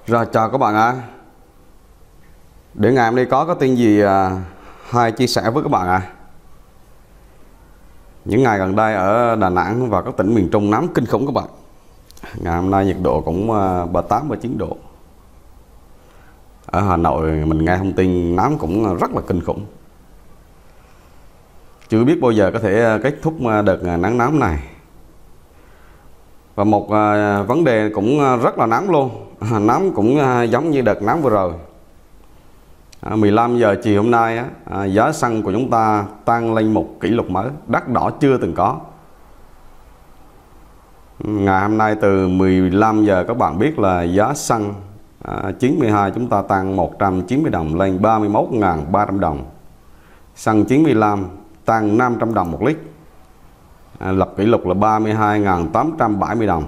Rồi chào các bạn ạ. Để ngày hôm nay có tin gì hay chia sẻ với các bạn ạ. Những ngày gần đây ở Đà Nẵng và các tỉnh miền Trung nắng kinh khủng các bạn. Ngày hôm nay nhiệt độ cũng 38 39 độ. Ở Hà Nội mình nghe thông tin nắng cũng rất là kinh khủng. Chưa biết bao giờ có thể kết thúc đợt nắng nóng này. Và một vấn đề cũng rất là nóng luôn. Nóng cũng giống như đợt nóng vừa rồi. 15 giờ chiều hôm nay giá xăng của chúng ta tăng lên một kỷ lục mới, đắt đỏ chưa từng có. Ngày hôm nay từ 15 giờ các bạn biết là giá xăng 92 chúng ta tăng 190 đồng lên 31.300 đồng. Xăng 95 tăng 500 đồng một lít, lập kỷ lục là 32.870 đồng.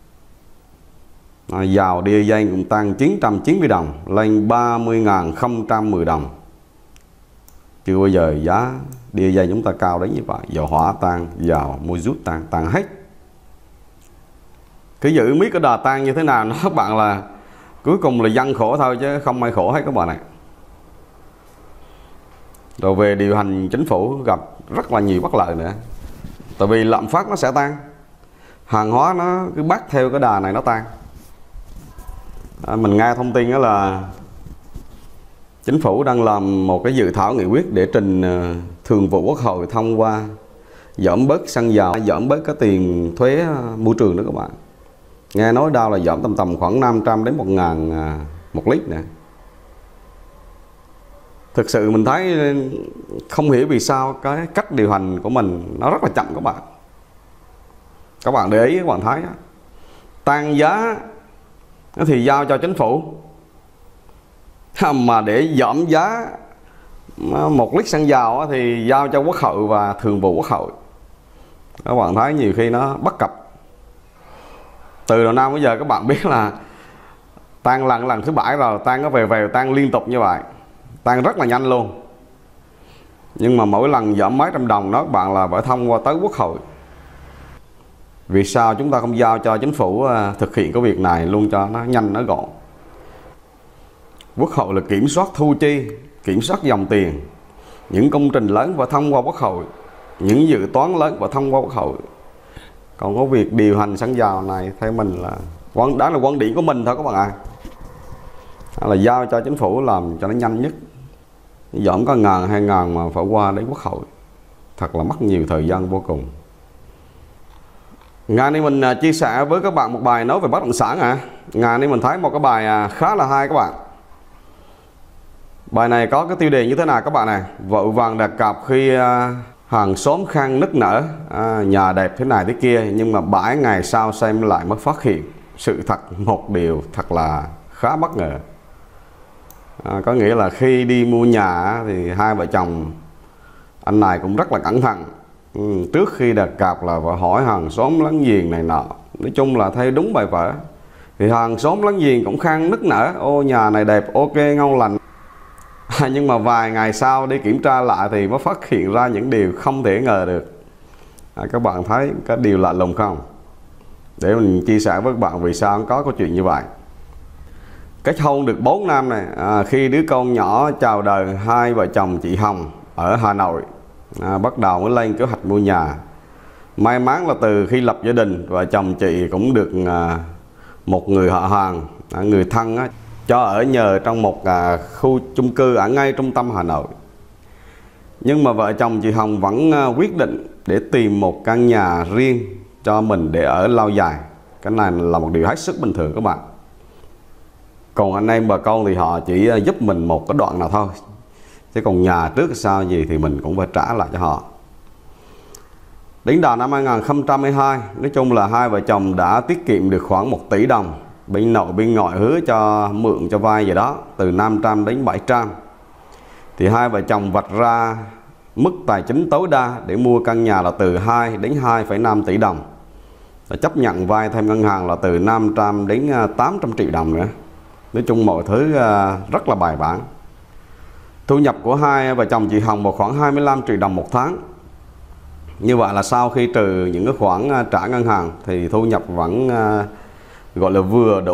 Dầu diesel cũng tăng 990 đồng lên 30.010 đồng. Chưa bao giờ giá diesel chúng ta cao đến như vậy. Dầu hỏa tăng, dầu mazut tăng hết. Cứ giữ biết cái đà tăng như thế nào nó các bạn là cuối cùng là dân khổ thôi chứ không ai khổ hết các bạn này. Rồi về điều hành chính phủ gặp rất là nhiều bất lợi nữa. Tại vì lạm phát nó sẽ tăng, hàng hóa nó cứ bắt theo cái đà này nó tăng. Mình nghe thông tin đó là chính phủ đang làm một cái dự thảo nghị quyết để trình Thường vụ Quốc hội thông qua giảm bớt xăng dầu, giảm bớt cái tiền thuế môi trường đó các bạn. Nghe nói đâu là giảm tầm khoảng 500 đến 1.000 một lít nè. Thực sự mình thấy không hiểu vì sao cái cách điều hành của mình nó rất là chậm các bạn. Các bạn để ý các bạn thấy đó. Tăng giá thì giao cho chính phủ, mà để giảm giá một lít xăng dầu thì giao cho Quốc hội và Thường vụ Quốc hội. Các bạn thấy nhiều khi nó bất cập. Từ đầu năm bây giờ các bạn biết là tăng lần thứ 7 rồi, tăng nó về tăng liên tục như vậy, tăng rất là nhanh luôn. Nhưng mà mỗi lần giảm mấy trăm đồng đó các bạn là phải thông qua tới Quốc hội. Vì sao chúng ta không giao cho chính phủ thực hiện cái việc này luôn cho nó nhanh nó gọn. Quốc hội là kiểm soát thu chi, kiểm soát dòng tiền. Những công trình lớn phải thông qua Quốc hội, những dự toán lớn phải thông qua Quốc hội. Còn có việc điều hành xăng dầu này theo mình là đó là quan điểm của mình thôi các bạn ạ. Là giao cho chính phủ làm cho nó nhanh nhất. Giảm có 1.000 2.000 mà phải qua đến Quốc hội, thật là mất nhiều thời gian vô cùng. Ngày nay mình chia sẻ với các bạn một bài nói về bất động sản. Ngày nay mình thấy một cái bài khá là hay các bạn. Bài này có cái tiêu đề như thế nào các bạn này: vội vàng đặt cọc khi hàng xóm khang nức nở, nhà đẹp thế này thế kia, nhưng mà 7 ngày sau xem lại mới phát hiện sự thật một điều thật là khá bất ngờ. Có nghĩa là khi đi mua nhà thì hai vợ chồng anh này cũng rất là cẩn thận. Trước khi đặt cọc là phải hỏi hàng xóm láng giềng này nọ. Nói chung là theo đúng bài vở. Thì hàng xóm láng giềng cũng khang nức nở: ô nhà này đẹp, ok ngon lành. Nhưng mà vài ngày sau đi kiểm tra lại thì mới phát hiện ra những điều không thể ngờ được. Các bạn thấy cái điều lạ lùng không? Để mình chia sẻ với các bạn vì sao có câu chuyện như vậy. Kết hôn được 4 năm này, khi đứa con nhỏ chào đời, hai vợ chồng chị Hồng ở Hà Nội bắt đầu mới lên kế hoạch mua nhà. May mắn là từ khi lập gia đình, vợ chồng chị cũng được một người họ hàng, người thân cho ở nhờ trong một khu chung cư ở ngay trung tâm Hà Nội. Nhưng mà vợ chồng chị Hồng vẫn quyết định để tìm một căn nhà riêng cho mình để ở lâu dài. Cái này là một điều hết sức bình thường các bạn. Còn anh em bà con thì họ chỉ giúp mình một cái đoạn nào thôi, chứ còn nhà trước sau gì thì mình cũng phải trả lại cho họ. Đến đầu năm 2022, nói chung là hai vợ chồng đã tiết kiệm được khoảng 1 tỷ đồng. Bên nội bên ngoại hứa cho mượn cho vay gì đó từ 500 đến 700. Thì hai vợ chồng vạch ra mức tài chính tối đa để mua căn nhà là từ 2 đến 2,5 tỷ đồng. Và chấp nhận vay thêm ngân hàng là từ 500 đến 800 triệu đồng nữa. Nói chung mọi thứ rất là bài bản. Thu nhập của hai vợ chồng chị Hồng vào khoảng 25 triệu đồng một tháng. Như vậy là sau khi trừ những cái khoản trả ngân hàng thì thu nhập vẫn gọi là vừa đủ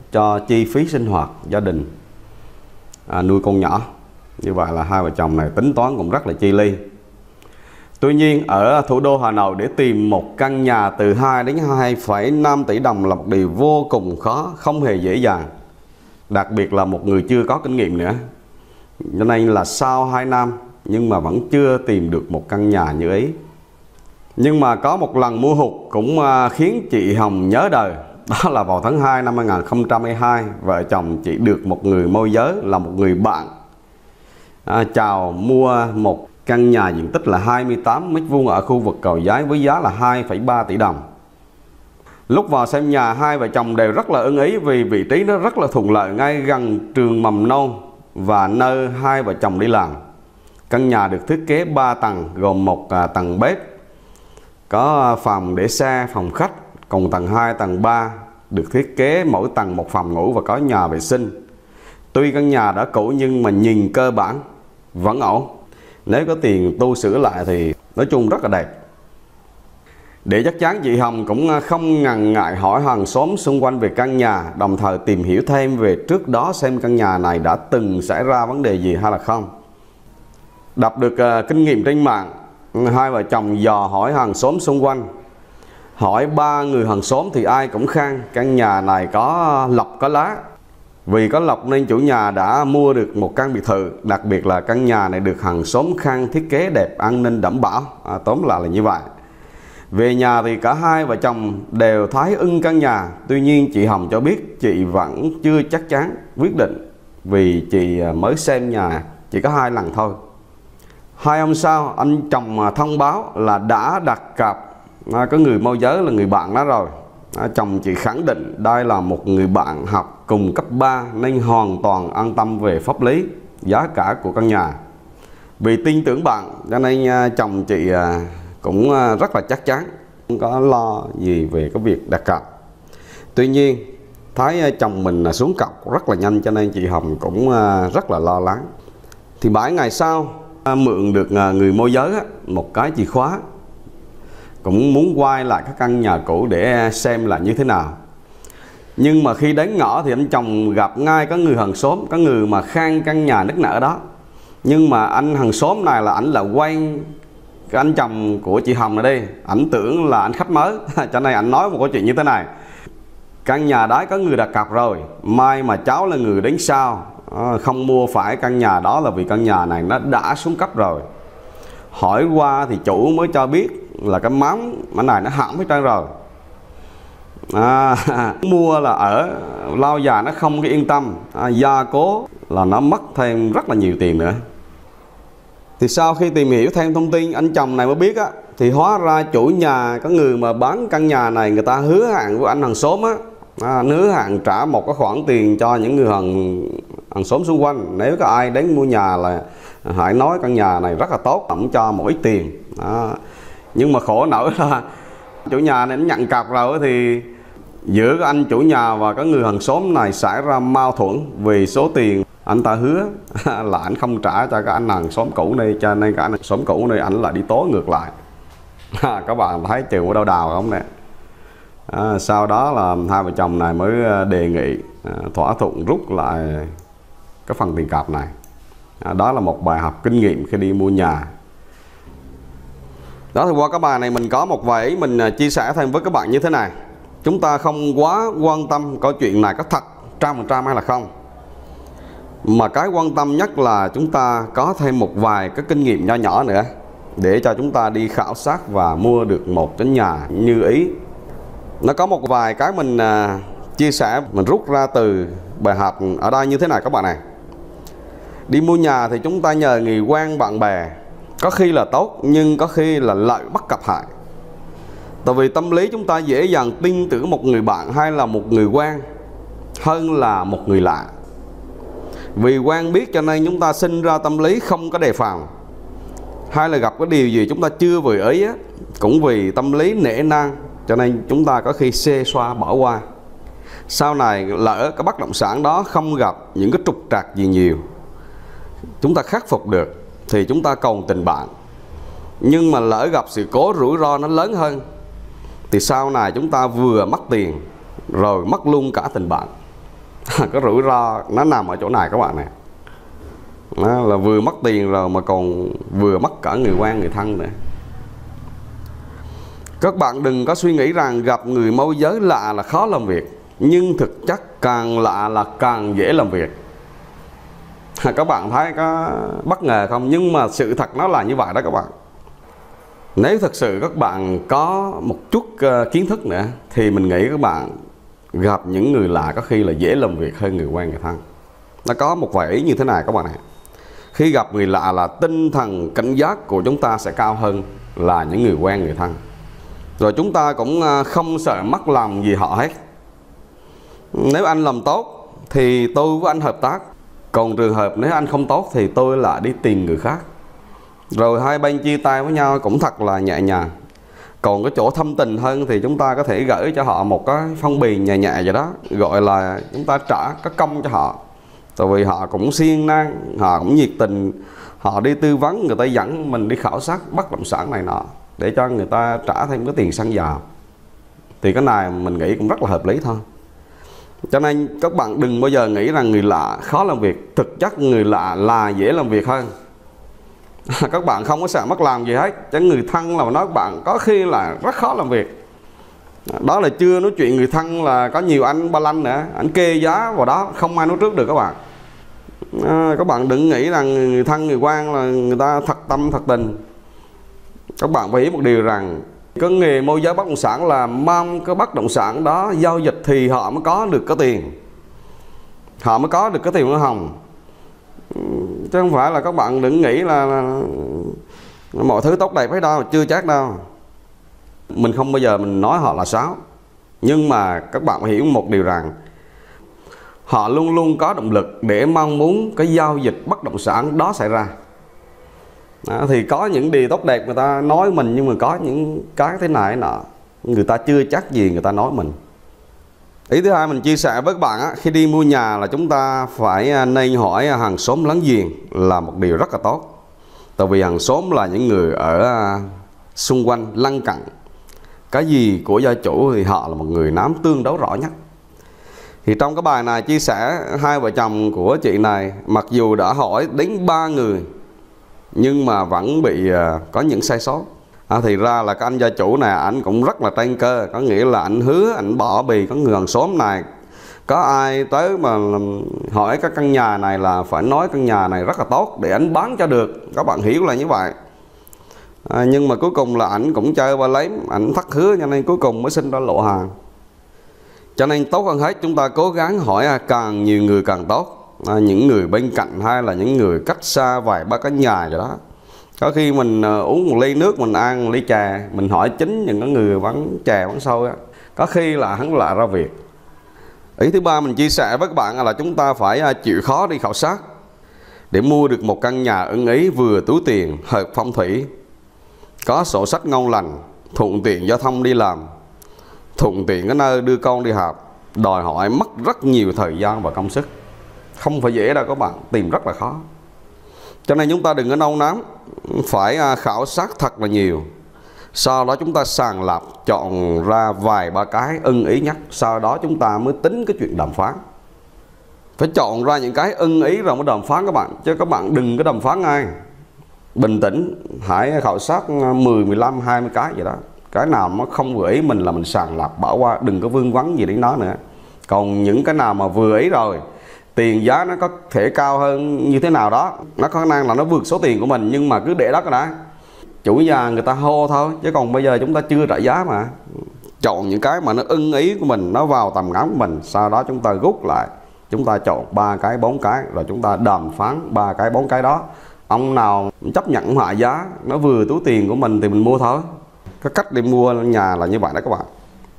cho chi phí sinh hoạt gia đình, nuôi con nhỏ. Như vậy là hai vợ chồng này tính toán cũng rất là chi ly. Tuy nhiên ở thủ đô Hà Nội để tìm một căn nhà từ 2 đến 2,5 tỷ đồng là một điều vô cùng khó, không hề dễ dàng. Đặc biệt là một người chưa có kinh nghiệm nữa. Cho nên là sau 2 năm nhưng mà vẫn chưa tìm được một căn nhà như ý. Nhưng mà có một lần mua hụt cũng khiến chị Hồng nhớ đời. Đó là vào tháng 2 năm 2022, vợ chồng chị được một người môi giới là một người bạn chào mua một căn nhà diện tích là 28 m² ở khu vực Cầu Giấy với giá là 2,3 tỷ đồng. Lúc vào xem nhà, hai vợ chồng đều rất là ưng ý vì vị trí nó rất là thuận lợi ngay gần trường mầm non và nơi hai vợ chồng đi làm. Căn nhà được thiết kế 3 tầng gồm một tầng bếp, có phòng để xe, phòng khách, còn tầng 2, tầng 3 được thiết kế mỗi tầng một phòng ngủ và có nhà vệ sinh. Tuy căn nhà đã cũ nhưng mà nhìn cơ bản vẫn ổn. Nếu có tiền tu sửa lại thì nói chung rất là đẹp. Để chắc chắn, chị Hồng cũng không ngần ngại hỏi hàng xóm xung quanh về căn nhà, đồng thời tìm hiểu thêm về trước đó xem căn nhà này đã từng xảy ra vấn đề gì hay là không. Đọc được kinh nghiệm trên mạng, hai vợ chồng dò hỏi hàng xóm xung quanh. Hỏi 3 người hàng xóm thì ai cũng khen căn nhà này có lộc có lá. Vì có lộc nên chủ nhà đã mua được một căn biệt thự. Đặc biệt là căn nhà này được hàng xóm khen thiết kế đẹp, an ninh đảm bảo. Tóm lại là như vậy. Về nhà thì cả hai vợ chồng đều thấy ưng căn nhà. Tuy nhiên chị Hồng cho biết chị vẫn chưa chắc chắn quyết định, vì chị mới xem nhà chỉ có 2 lần thôi. 2 hôm sau, anh chồng thông báo là đã đặt cặp có người môi giới là người bạn đó rồi. Chồng chị khẳng định đây là một người bạn học cùng cấp 3 nên hoàn toàn an tâm về pháp lý, giá cả của căn nhà. Vì tin tưởng bạn cho nên chồng chị cũng rất là chắc chắn, không có lo gì về cái việc đặt cọc. Tuy nhiên thấy chồng mình xuống cọc rất là nhanh cho nên chị Hồng cũng rất là lo lắng. Thì 7 ngày sau mượn được người môi giới một cái chìa khóa, cũng muốn quay lại các căn nhà cũ để xem là như thế nào. Nhưng mà khi đến ngõ thì anh chồng gặp ngay có người hàng xóm, có người mà khan căn nhà nức nở đó. Nhưng mà anh hàng xóm này là ảnh là quen cái anh chồng của chị Hồng này đi, ảnh tưởng là anh khách mới cho nên ảnh nói một câu chuyện như thế này: căn nhà đấy có người đặt cọc rồi, mai mà cháu là người đến sau không mua phải căn nhà đó là vì căn nhà này nó đã xuống cấp rồi. Hỏi qua thì chủ mới cho biết là cái móng này nó hỏng hết trơn rồi. Mua là ở lâu dài nó không cái yên tâm, gia cố là nó mất thêm rất là nhiều tiền nữa. Thì sau khi tìm hiểu thêm thông tin, anh chồng này mới biết thì hóa ra chủ nhà, có người mà bán căn nhà này, người ta hứa hẹn với anh hàng xóm hứa hẹn trả một cái khoản tiền cho những người hàng xóm xung quanh. Nếu có ai đến mua nhà là hãy nói căn nhà này rất là tốt, ổng cho một ít tiền. Nhưng mà khổ nổi là chủ nhà này nhận cọc rồi thì giữa cái anh chủ nhà và cái người hàng xóm này xảy ra mâu thuẫn vì số tiền anh ta hứa là anh không trả cho cái anh hàng xóm cũ này, cho nên cả anh hàng xóm cũ này anh lại đi tố ngược lại. Các bạn thấy trường ở đâu đào không nè. Sau đó là hai vợ chồng này mới đề nghị thỏa thuận rút lại cái phần tiền cọc này. Đó là một bài học kinh nghiệm khi đi mua nhà. Đó, thì qua cái bài này mình có một vài ý mình chia sẻ thêm với các bạn như thế này. Chúng ta không quá quan tâm câu chuyện này có thật 100% hay là không, mà cái quan tâm nhất là chúng ta có thêm một vài cái kinh nghiệm nho nhỏ nữa để cho chúng ta đi khảo sát và mua được một cái nhà như ý. Nó có một vài cái mình chia sẻ, mình rút ra từ bài học ở đây như thế này các bạn này. Đi mua nhà thì chúng ta nhờ người quen bạn bè, có khi là tốt nhưng có khi là lợi bất cập hại. Tại vì tâm lý chúng ta dễ dàng tin tưởng một người bạn hay là một người quen hơn là một người lạ. Vì quen biết cho nên chúng ta sinh ra tâm lý không có đề phòng, hay là gặp cái điều gì chúng ta chưa vừa ý cũng vì tâm lý nể nang cho nên chúng ta có khi xê xoa bỏ qua. Sau này lỡ cái bất động sản đó không gặp những cái trục trặc gì nhiều, chúng ta khắc phục được thì chúng ta còn tình bạn. Nhưng mà lỡ gặp sự cố rủi ro nó lớn hơn thì sau này chúng ta vừa mất tiền rồi mất luôn cả tình bạn. Cái rủi ro nó nằm ở chỗ này các bạn này. Đó là vừa mất tiền rồi mà còn vừa mất cả người quen người thân nữa. Các bạn đừng có suy nghĩ rằng gặp người môi giới lạ là khó làm việc, nhưng thực chất càng lạ là càng dễ làm việc. Các bạn thấy có bất ngờ không? Nhưng mà sự thật nó là như vậy đó các bạn. Nếu thật sự các bạn có một chút kiến thức nữa thì mình nghĩ các bạn gặp những người lạ có khi là dễ làm việc hơn người quen người thân. Nó có một vài ý như thế này các bạn ạ. Khi gặp người lạ là tinh thần cảnh giác của chúng ta sẽ cao hơn là những người quen người thân. Rồi chúng ta cũng không sợ mất lòng gì họ hết. Nếu anh làm tốt thì tôi với anh hợp tác. Còn trường hợp nếu anh không tốt thì tôi lại đi tìm người khác. Rồi hai bên chia tay với nhau cũng thật là nhẹ nhàng. Còn cái chỗ thâm tình hơn thì chúng ta có thể gửi cho họ một cái phong bì nhẹ nhẹ vậy đó, gọi là chúng ta trả cái công cho họ. Tại vì họ cũng siêng năng, họ cũng nhiệt tình, họ đi tư vấn, người ta dẫn mình đi khảo sát bất động sản này nọ để cho người ta trả thêm cái tiền xăng dầu. Thì cái này mình nghĩ cũng rất là hợp lý thôi. Cho nên các bạn đừng bao giờ nghĩ rằng người lạ khó làm việc. Thực chất người lạ là dễ làm việc hơn. Các bạn không có sợ mất làm gì hết. Chứ người thân là nói các bạn có khi là rất khó làm việc. Đó là chưa nói chuyện người thân là có nhiều anh ba lanh nữa, anh kê giá vào đó không ai nói trước được các bạn. Các bạn đừng nghĩ rằng người thân người quen là người ta thật tâm thật tình. Các bạn phải hiểu một điều rằng cái nghề môi giới bất động sản là mong cái bất động sản đó giao dịch thì họ mới có được cái tiền, họ mới có được cái tiền hoa hồng. Chứ không phải là các bạn đừng nghĩ là mọi thứ tốt đẹp hết đâu, chưa chắc đâu. Mình không bao giờ mình nói họ là xấu, nhưng mà các bạn hiểu một điều rằng họ luôn luôn có động lực để mong muốn cái giao dịch bất động sản đó xảy ra. Đó, thì có những điều tốt đẹp người ta nói mình, nhưng mà có những cái thế này nọ người ta chưa chắc gì người ta nói mình. Ý thứ hai mình chia sẻ với các bạn á, khi đi mua nhà là chúng ta phải nên hỏi hàng xóm láng giềng là một điều rất là tốt. Tại vì hàng xóm là những người ở xung quanh lân cận. Cái gì của gia chủ thì họ là một người nắm tương đối rõ nhất. Thì trong cái bài này chia sẻ hai vợ chồng của chị này mặc dù đã hỏi đến 3 người nhưng mà vẫn bị có những sai sót. Thì ra là cái anh gia chủ này anh cũng rất là tranh cơ. Có nghĩa là anh hứa anh bỏ bì có người hàng xóm này, có ai tới mà hỏi cái căn nhà này là phải nói căn nhà này rất là tốt để anh bán cho được. Các bạn hiểu là như vậy. Nhưng mà cuối cùng là ảnh cũng chơi ba lấy, ảnh thất hứa cho nên cuối cùng mới sinh ra lộ hàng. Cho nên tốt hơn hết chúng ta cố gắng hỏi càng nhiều người càng tốt. Những người bên cạnh hay là những người cách xa vài ba cái nhà vậy đó. Có khi mình uống một ly nước, mình ăn một ly trà, mình hỏi chính những cái người bán trà bán xôi á, có khi là hắn lại ra việc. Ý thứ ba mình chia sẻ với các bạn là chúng ta phải chịu khó đi khảo sát để mua được một căn nhà ưng ý, vừa túi tiền, hợp phong thủy, có sổ sách ngon lành, thuận tiện giao thông đi làm, thuận tiện cái nơi đưa con đi học. Đòi hỏi mất rất nhiều thời gian và công sức, không phải dễ đâu các bạn, tìm rất là khó. Cho nên chúng ta đừng có nôn nóng, phải khảo sát thật là nhiều. Sau đó chúng ta sàng lọc chọn ra vài ba cái ưng ý nhất, sau đó chúng ta mới tính cái chuyện đàm phán. Phải chọn ra những cái ưng ý rồi mới đàm phán các bạn, chứ các bạn đừng có đàm phán ngay. Bình tĩnh, hãy khảo sát 10, 15, 20 cái vậy đó. Cái nào nó không vừa ý mình là mình sàng lọc bỏ qua, đừng có vương vấn gì đến nó nữa. Còn những cái nào mà vừa ý rồi, tiền giá nó có thể cao hơn như thế nào đó, nó có khả năng là nó vượt số tiền của mình, nhưng mà cứ để đó cái đã. Chủ nhà người ta hô thôi, chứ còn bây giờ chúng ta chưa trả giá mà. Chọn những cái mà nó ưng ý của mình, nó vào tầm ngắm của mình, sau đó chúng ta rút lại, chúng ta chọn 3 cái 4 cái rồi chúng ta đàm phán 3 cái 4 cái đó. Ông nào chấp nhận hạ giá nó vừa túi tiền của mình thì mình mua thôi. Cái cách đi mua nhà là như vậy đó các bạn.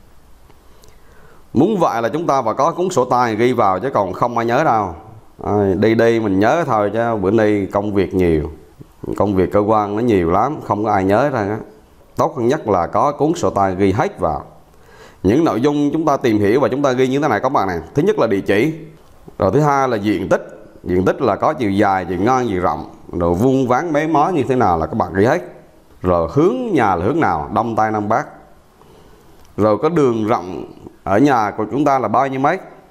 Muốn vậy là chúng ta phải có cuốn sổ tay ghi vào, chứ còn không ai nhớ đâu. Đi mình nhớ thôi, chứ bữa nay công việc nhiều, công việc cơ quan nó nhiều lắm, không có ai nhớ ra. Tốt hơn nhất là có cuốn sổ tay ghi hết vào những nội dung chúng ta tìm hiểu, và chúng ta ghi như thế này các bạn này. Thứ nhất là địa chỉ, rồi thứ hai là diện tích. Diện tích là có chiều dài, chiều ngang, chiều rộng, rồi vuông ván mấy mó như thế nào là các bạn ghi hết. Rồi hướng nhà là hướng nào, đông tây nam bắc. Rồi có đường rộng ở nhà của chúng ta là bao nhiêu mét,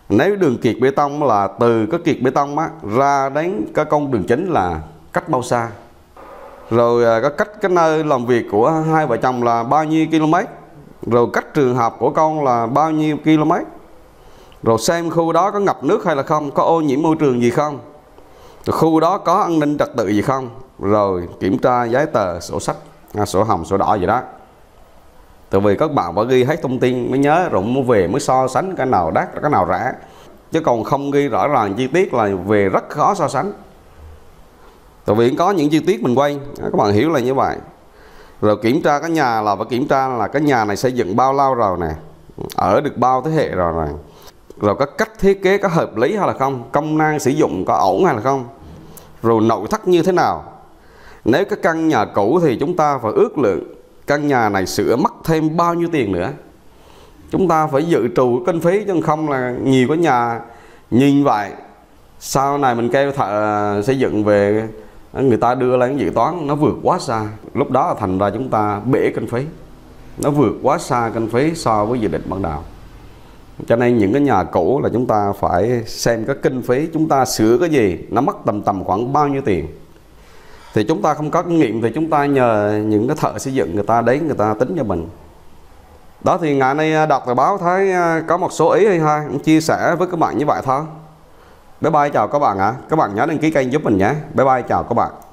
Nếu đường kiệt bê tông là từ cái kiệt bê tông á, ra đến cái con đường chính là cách bao xa, rồi cái nơi làm việc của hai vợ chồng là bao nhiêu km, rồi cách trường học của con là bao nhiêu km, rồi xem khu đó có ngập nước hay là không, có ô nhiễm môi trường gì không, rồi khu đó có an ninh trật tự gì không, rồi kiểm tra giấy tờ, sổ sách, sổ hồng, sổ đỏ gì đó. Tại vì các bạn phải ghi hết thông tin mới nhớ, rồi mua về mới so sánh cái nào đắt cái nào rẻ, chứ còn không ghi rõ ràng chi tiết là về rất khó so sánh. Tại vì có những chi tiết mình quay, các bạn hiểu là như vậy. Rồi kiểm tra cái nhà là phải kiểm tra là cái nhà này xây dựng bao lâu rồi nè, ở được bao thế hệ rồi nè, rồi có cách thiết kế có hợp lý hay là không, công năng sử dụng có ổn hay là không, rồi nội thất như thế nào. Nếu cái căn nhà cũ thì chúng ta phải ước lượng căn nhà này sửa mất thêm bao nhiêu tiền nữa. Chúng ta phải dự trù kinh phí, chứ không là nhiều cái nhà nhìn vậy sau này mình kêu thợ xây dựng về, người ta đưa lên dự toán nó vượt quá xa, lúc đó thành ra chúng ta bể kinh phí, nó vượt quá xa kinh phí so với dự định ban đầu. Cho nên những cái nhà cũ là chúng ta phải xem cái kinh phí chúng ta sửa cái gì, nó mất tầm khoảng bao nhiêu tiền. Thì chúng ta không có kinh nghiệm thì chúng ta nhờ những cái thợ xây dựng, người ta đến người ta tính cho mình. Đó, thì ngày nay đọc tờ báo thấy có một số ý hay ho, chia sẻ với các bạn như vậy thôi. Bye bye, chào các bạn ạ. Các bạn nhớ đăng ký kênh giúp mình nhé. Bye bye, chào các bạn.